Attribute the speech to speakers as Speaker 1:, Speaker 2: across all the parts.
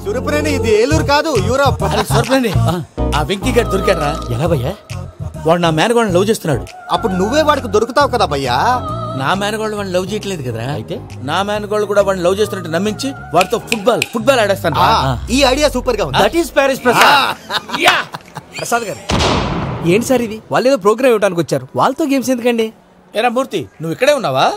Speaker 1: సురపురేణి ఇది ఏలూరు కాదు యూరోప్.
Speaker 2: సురపురేణి ఆ వెంకీ గారు దొరికాడరా?
Speaker 3: ఎలా భయ్యా?
Speaker 2: వాడు నా మేనగోళ్ళని లవ్ చేస్తున్నాడు.
Speaker 1: అప్పుడు నువ్వే వాడికి దొరుకుతావు కదా భయ్యా.
Speaker 2: నా మేనగోళ్ళు వాడిని లవ్ చేయట్లేదు కదరా. అయితే నా మేనగోళ్ళు కూడా వాడిని లవ్ చేస్తున్నట్టు నమ్మించి వాడితో ఫుట్బాల్ ఆడేస్తాను.
Speaker 1: ఈ ఐడియా సూపర్ గా ఉంది.
Speaker 3: దట్ ఈస్ ప్యారిస్ ప్రసాద్ గారు. ఏంటి సార్ ఇది? వాళ్ళు ఏదో ప్రోగ్రామ్ ఇవ్వడానికి వచ్చారు, వాళ్ళతో గేమ్స్ ఎందుకండి?
Speaker 2: ఏరా మూర్తి, నువ్వు ఇక్కడే ఉన్నావా?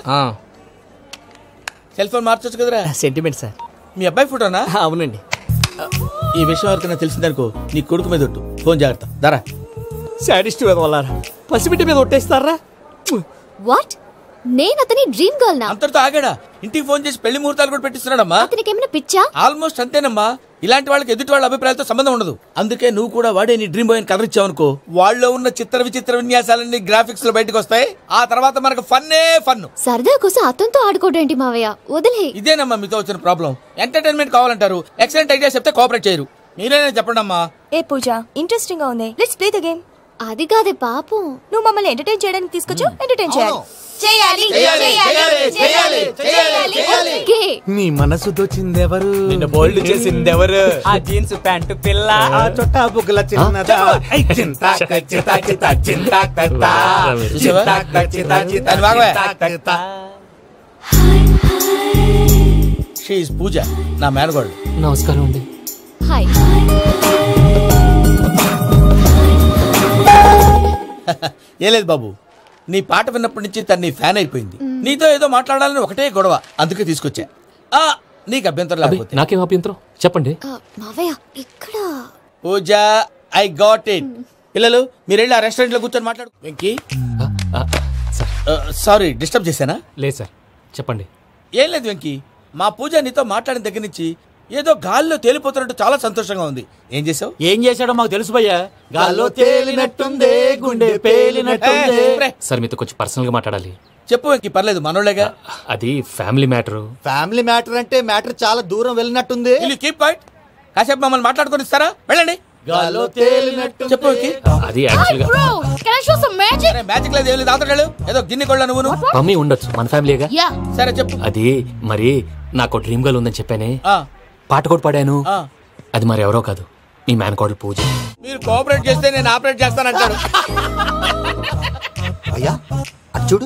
Speaker 2: సెల్ ఫోన్ మార్చొచ్చు కదరా.
Speaker 3: Sentiment sir.
Speaker 2: మీ అబ్బాయి ఫోటోనా?
Speaker 3: అవునండి.
Speaker 2: ఈ విషయం ఎవరికైనా తెలిసిందనుకో నీ కొడుకు మీద ఒట్టు. ఫోన్ జాగ్రత్త. దారా
Speaker 3: సాడిస్ట్ మీద వాళ్ళారా? పసిబిడ్డ మీద ఒట్టేస్తారా?
Speaker 4: వాట్? నేను అతని డ్రీమ్ గర్ల్ నా?
Speaker 2: అంతటితో ఆగాడా? ఇంటికి ఫోన్ చేసి పెళ్లి ముహూర్తాలు కూడా పెట్టిస్తున్నాడమ్మా.
Speaker 4: అతనికి ఏమైనా పిచ్చా?
Speaker 2: ఆల్మోస్ట్ అంతేనమ్మా. ఇలాంటి వాళ్ళకి ఎదుటి వాళ్ళ అభిప్రాయాలతో సంబంధం ఉండదు. అందుకే నువ్వు కూడా వాడే నీ డ్రీమ్ బాయ్ కలర్ ఇచ్చావనుకో, వాళ్ళలో ఉన్న చిత్ర విచిత్ర విన్యాసాలన్నీ గ్రాఫిక్స్ లో బయటకు వస్తాయి. ఆ తర్వాత మనకు ఫన్నే ఫన్.
Speaker 4: సరదా కోసం అతనితో ఆడుకోవడం మావయ్య, వదిలే.
Speaker 2: ఇదేనమ్మా మీతో వచ్చిన ప్రాబ్లం. ఎంటర్టైన్మెంట్ కావాలంటారు, ఎక్సలెంట్ ఐడియా చెప్తే కోఆపరేట్ చేయరు. మీరేనా చెప్పండి అమ్మా.
Speaker 5: ఏ పూజ, ఇంట్రెస్టింగ్ గా ఉంది, లెట్స్ ప్లే ద గేమ్.
Speaker 4: అది కాదే పాపం,
Speaker 5: నువ్వు మమ్మల్ని ఎంటర్టైన్ చేయడానికి తీసుకొచ్చావు, ఎంటర్టైన్ చేయాలి.
Speaker 3: నీ మనసు దోచిందెవరు? నిన్ను బోల్డ్ చేసిందెవరు? ఆ జీన్స్ ప్యాంటు పిల్ల, ఆ చొట్టా బుగ్గల చిన్నదా.
Speaker 2: షీ ఈజ్ పూజ, నా మేనగోడు.
Speaker 3: నమస్కారం అండి.
Speaker 4: హాయ్.
Speaker 2: ఏ లేదు బాబు, నీ పాట విన్నప్పటి నుంచి తను నీ ఫ్యాన్ అయిపోయింది. నీతో ఏదో మాట్లాడాలని ఒకటే గొడవ, అందుకే తీసుకొచ్చా. నీకు అభ్యంతరం లేకపోతే.
Speaker 3: నాకేం అభ్యంతరం చెప్పండి.
Speaker 4: మావయ్య ఇక్కడ.
Speaker 2: Pooja, I got it. పిల్లలు మీరు వెళ్ళి ఆ రెస్టారెంట్ లో కూర్చొని మాట్లాడు. వెంకీ, సారీ డిస్టర్బ్ చేశానా?
Speaker 3: లేదు సార్, చెప్పండి.
Speaker 2: ఏం లేదు వెంకీ, మా పూజ నీతో మాట్లాడిన దగ్గర నుంచి ఏదో గాల్లో తేలిపోతున్నట్టు చాలా సంతోషంగా ఉంది. ఏం చేసావు?
Speaker 3: ఏం చేశాడో మాకు తెలుసు భయ్యా. గాల్లో తేలినట్టుందే, గుండె పేలినట్టుందే. సార్ మీతో కొంచెం పర్సనల్ గా మాట్లాడాలి.
Speaker 2: చెప్పు వెంకీ, పర్లేదు మనోళ్ళేగా.
Speaker 3: అది ఫ్యామిలీ మ్యాటర్.
Speaker 1: ఫ్యామిలీ మ్యాటర్ అంటే మ్యాటర్ చాలా దూరం వెళ్ళినట్టుంది.
Speaker 2: Keep quiet. కాసేపు మమ్మల్ని మాట్లాడుకొని ఇస్తారా? వెళ్ళండి.
Speaker 1: గాల్లో తేలినట్టు
Speaker 2: చెప్పు వెంకీ.
Speaker 3: అది యాక్చువల్ గా
Speaker 2: మ్యాజిక్ లేదు, ఏం లేదు. ఆతడాలు ఏదో గిన్నె కొళ్ళ నువ్వు.
Speaker 3: మమ్మీ ఉండొచ్చు, మన ఫ్యామిలీగా.
Speaker 2: సరే చెప్పు.
Speaker 3: అది మరి నాకు డ్రీమ్ గర్ల్ ఉందని చెప్పానే, పాట కూడా పాడాను. అది మరి ఎవరో కాదు, మీ మేనకోడలు పూజ.
Speaker 2: మీరు కోఆపరేట్ చేస్తే నేను ఆపరేట్ చేస్తానంటాడు.
Speaker 1: అయ్యా అటు చూడు.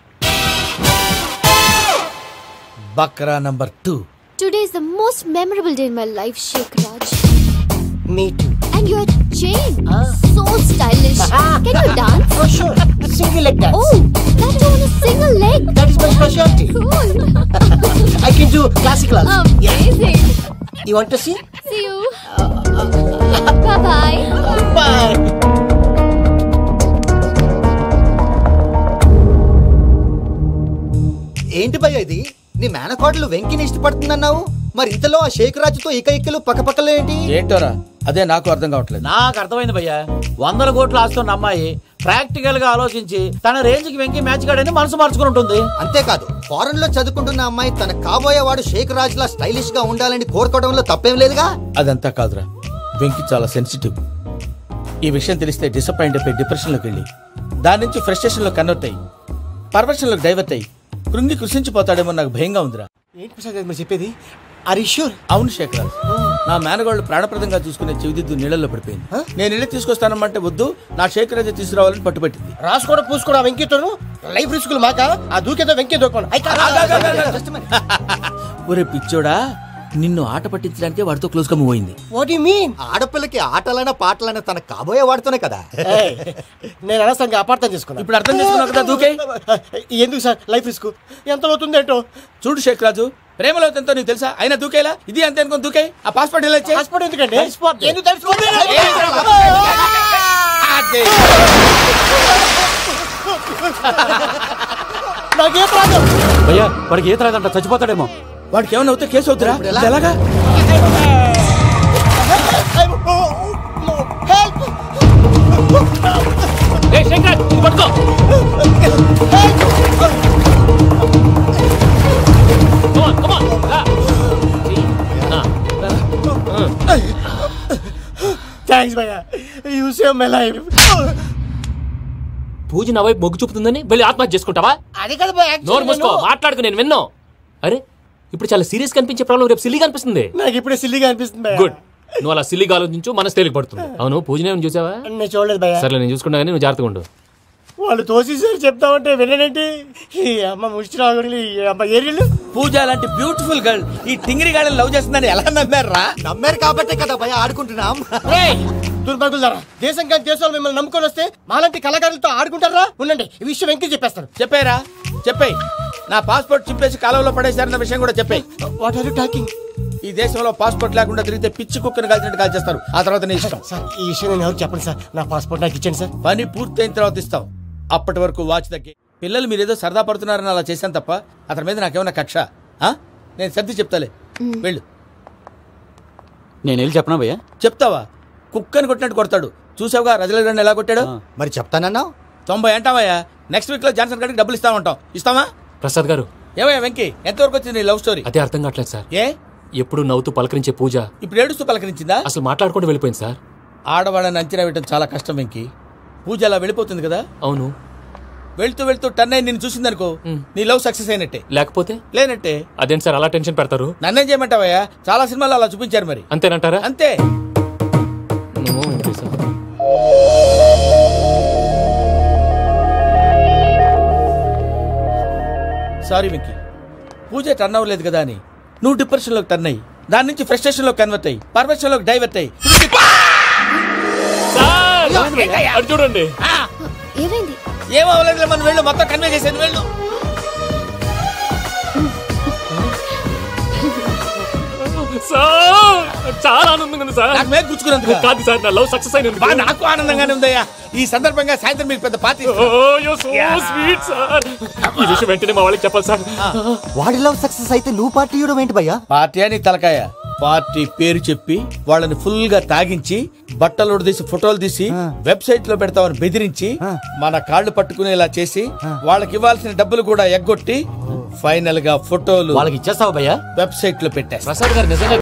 Speaker 2: బక్రా number 2.
Speaker 4: Today is the most memorable day in my life, Sheikh Raj.
Speaker 1: Me too.
Speaker 4: And your chain, so stylish. Can you dance?
Speaker 1: Oh sure, single leg dance.
Speaker 4: Oh, that too on a single leg.
Speaker 1: That is my specialty.
Speaker 4: Cool.
Speaker 1: I can do classical also.
Speaker 4: Amazing.
Speaker 1: You want to see?
Speaker 4: See you. Bye bye.
Speaker 1: Bye. ఏంటి భయ్య ఇది? నీ మేనకోడలు వెంకిని ఇష్టపడుతుందన్నావు, మరి ఇంతలో ఆ షేక్ రాజుతో ఇకలు పక్కపక్కలు ఏంటి?
Speaker 2: ఏంటోరా, అదే నాకు అర్థం కావట్లేదు.
Speaker 6: నాకు అర్థమైంది భయ్యా. 100 కోట్లు ఆస్తున్న అమ్మాయి ప్రాక్టికల్ గా ఆలోచించి తన రేంజ్ కి వెంకి మ్యాచ్ కాడని మనసు మార్చుకుని ఉంటుంది.
Speaker 1: అంతేకాదు, ఫారెన్ లో చదువుకుంటున్న అమ్మాయి తన కాబోయేవాడు షేక్ రాజ్ లా స్టైలిష్ గా ఉండాలని కోరుకోవడంలో తప్పేం లేదుగా.
Speaker 2: అదంతా కాదురా, వెంకి చాలా సెన్సిటివ్. ఈ విషయం తెలిస్తే డిసప్పాయింట్ అయిపోయి డిప్రెషన్ లోకి వెళ్ళి దాని నుంచి ఫ్రస్ట్రేషన్ లో కన్వర్ట్ అయ్యి పర్వర్షన్ లోకి డైవర్ట్ అయ్యి కృంగి కృషించిపోతాడేమో నాకు భయంగా ఉందిరా.
Speaker 1: ఏంటి ప్రసాద్ గారు చెప్పేది? Are you sure?
Speaker 2: అవును శేఖర్, నా మేనగోళ్ళు ప్రాణప్రదంగా చూసుకునే చెవిదిద్దు నీళ్ళల్లో పడిపోయింది. నేను ఇల్లు తీసుకొస్తానమ్మంటే వద్దు, నా శేఖర్ అయితే తీసుకురావాలని పట్టుబట్టింది.
Speaker 1: రాసుకోవడం పూసుకోవడం ఆ వెంకీతోను లైఫ్ రిస్కులు మాక, ఆ దూకేదో వెంకీ దూకోను.
Speaker 2: ఒరే పిచ్చోడా, నిన్ను ఆట పట్టించడానికే వాడితో క్లోజ్ గా మూవ్ అయింది.
Speaker 1: What you mean? ఆడపిల్లకి ఆటలైనా పాటలైనా తన కాబోయే వాడితోనే కదా. నేను అనవసరంగా అపార్థం చేసుకున్నా.
Speaker 2: ఇప్పుడు అర్థం చేసుకున్నావు కదా, దూకే.
Speaker 1: ఎందుకు సార్ లైఫ్ రిస్క్? ఎంత అవుతుంది ఏంటో
Speaker 2: చూడు శేఖర్ రాజు, ప్రేమలో ఎంతో నీకు తెలుసా? అయినా దూకేలా? ఇది అంతే అనుకుని దూకే. ఆ పాస్పోర్ట్ ఇలా ఇచ్చే.
Speaker 1: పాస్పోర్ట్ ఎందుకండి? నాకేం రాదు
Speaker 3: భయ్యా, వాడికి ఈత రాదంట, చచ్చిపోతాడేమో.
Speaker 2: వాడికి ఏమైనా అవుతే కేసు అవుతురా? ఎలాగా?
Speaker 1: థాంక్స్ భయ్యా, you save my life.
Speaker 3: Pooja నా వైపు మొగ్గు చూపుతుందని వెళ్ళి ఆత్మహత్య చేసుకుంటావా?
Speaker 1: అది కదా భయ్యా,
Speaker 3: నోరు మూసుకో, మాట్లాడుకు, నేను విన్నాను. అరే ఇప్పుడు చాలా సీరియస్ కనిపించే ప్రాబ్లం రేపు సిల్లీగా అనిపిస్తుంది.
Speaker 1: నాకు ఇప్పుడే సిల్లిగా అనిపిస్తుంది.
Speaker 3: గుడ్, నువ్వు అలా సిల్లీగా ఆలోచించు, మనసు తేలిక పడుతుంది. అవును, పూజనే చూసావా?
Speaker 1: నేను చూడలేదు భయ్యా.
Speaker 3: సరే, నేను చూసుకున్నా కానీ నువ్వు జాగ్రత్తగా ఉండు.
Speaker 1: వాళ్ళు తోసేసారు చెప్తామంటే విననేంటి? ఈ అమ్మ ముష్టి రాగులు, ఈ అమ్మ ఏరియలు.
Speaker 2: పూజ లాంటి బ్యూటిఫుల్ గర్ల్ ఈ టింగిరి గాడిని లవ్ చేస్తుందని ఎలా నమ్మారా?
Speaker 1: నమ్మారు కాబట్టే కదా భయ ఆడుకుంటున్నాం. దుర్భగులారా, దేశం కానీ దేశాలు మిమ్మల్ని నమ్ముకొని వస్తే మాలాంటి కళాకారులతో ఆడుకుంటారా? ఉండండి, ఈ విషయం వెంకీ చెప్పేస్తాను.
Speaker 2: చెప్పారా? చెప్పేయ్. నా పాస్పోర్ట్ చింపేసి కాలంలో పడేశారన్న విషయం కూడా చెప్పేయ్.
Speaker 1: What are you talking?
Speaker 2: ఈ దేశంలో పాస్పోర్ట్ లేకుండా తిరిగితే పిచ్చి కుక్కను కాల్చినట్టు కాల్చేస్తారు. ఆ తర్వాత నీ ఇష్టం.
Speaker 1: సార్, ఈ విషయం నేను ఎవరు చెప్పండి సార్. నా పాస్పోర్ట్ నాకు ఇచ్చాను సార్.
Speaker 2: పని పూర్తయిన తర్వాత ఇస్తాం. అప్పటి వరకు వాచ్ తగ్గి. పిల్లలు మీరేదో సరదా పడుతున్నారని అలా చేశాను తప్ప అతని మీద నాకేమన్నా కక్ష? నేను సర్ది చెప్తాలే, వెళ్ళు.
Speaker 7: నేను వెళ్ళి చెప్పనా భయ్యా?
Speaker 2: చెప్తావా? కుక్కని కొట్టినట్టు కొడతాడు. చూసావుగా రజలగడ్డ ఎలా కొట్టాడు?
Speaker 1: మరి చెప్తానన్నా?
Speaker 2: 90 అంటావయ్యా. నెక్స్ట్ వీక్ లో జాన్సన్ గడికి డబ్బులు ఇస్తా ఉంటాం. ఇస్తావా?
Speaker 3: ప్రసాద్ గారు,
Speaker 2: ఏమయ్యా వెంకీ, ఎంతవరకు వచ్చింది నీ లవ్ స్టోరీ?
Speaker 3: అదే అర్థం కావట్లేదు సార్.
Speaker 2: ఏ
Speaker 3: ఎప్పుడు నవ్వుతూ పలకరించే పూజ
Speaker 2: ఇప్పుడు ఏడుస్తూ పలకరించిందా?
Speaker 3: అసలు మాట్లాడుకుంటూ వెళ్ళిపోయింది సార్.
Speaker 2: ఆడవాళ్ళని అంచనా వేయడం చాలా కష్టం వెంకీ. పూజ అలా వెళ్ళిపోతుంది కదా.
Speaker 3: అవును,
Speaker 2: వెళ్తూ వెళ్తూ టర్న్ అయి నిన్ను చూసిందనుకో, నీ లవ్ సక్సెస్ అయినట్టే.
Speaker 3: లేకపోతే
Speaker 2: లేనట్టే.
Speaker 3: అదేంటి సార్ అలా టెన్షన్ పెడతారు?
Speaker 2: నన్నేం చేయమంటావయ్యా? చాలా సినిమాలు అలా చూపించారు మరి.
Speaker 3: అంతేనంటారా?
Speaker 2: అంతే. సారీ వెంకీ, పూజ టర్న్ అవ్వలేదు కదా అని నువ్వు డిప్రెషన్ లోకి టర్న్ అయ్యి దాని నుంచి ఫ్రస్ట్రేషన్ లో కన్వర్ట్ అయ్యి పర్వర్షన్ లోకి డైవర్ట్ అయ్యి
Speaker 3: చూడండి.
Speaker 4: ఏమైంది?
Speaker 2: ఏమవ్వలేదు, మనం వెళ్ళు, మొత్తం కన్వే చేసేది వెళ్ళు.
Speaker 3: చాలా ఆనందంగా ఉంది సార్.
Speaker 2: నాకు మీద కూర్చుకున్నందుకు
Speaker 3: కాదు సార్, నా లవ్ సక్సెస్ అయినందుకు.
Speaker 2: నాకు ఆనందంగానే ఉందయ్యా. ఈ సందర్భంగా సాయంత్రం మీకు పెద్ద పార్టీ.
Speaker 3: Sweet sir. ఈ విషయం వెంటనే మా వాళ్ళకి చెప్పాలి సార్.
Speaker 1: వాడి లవ్ సక్సెస్ అయితే నువ్వు పార్టీ ఇవ్వడం ఏంటి భయ్యా?
Speaker 2: పార్టీ అని తలకాయ. పార్టీ పేరు చెప్పి వాళ్ళని ఫుల్ గా తాగించి బట్టలు తీసి ఫోటోలు తీసి వెబ్సైట్ లో పెడతామని బెదిరించి మన కాళ్ళు పట్టుకునేలా చేసి వాళ్ళకి ఇవ్వాల్సిన డబ్బులు కూడా ఎగ్గొట్టి ఫైనల్ గా ఫోటోలు
Speaker 3: వాళ్ళకి ఇచ్చేస్తావా భయ్యా?
Speaker 2: వెబ్సైట్ లో పెట్టేస్తా.
Speaker 3: ప్రసాద్ గారు నిజంగా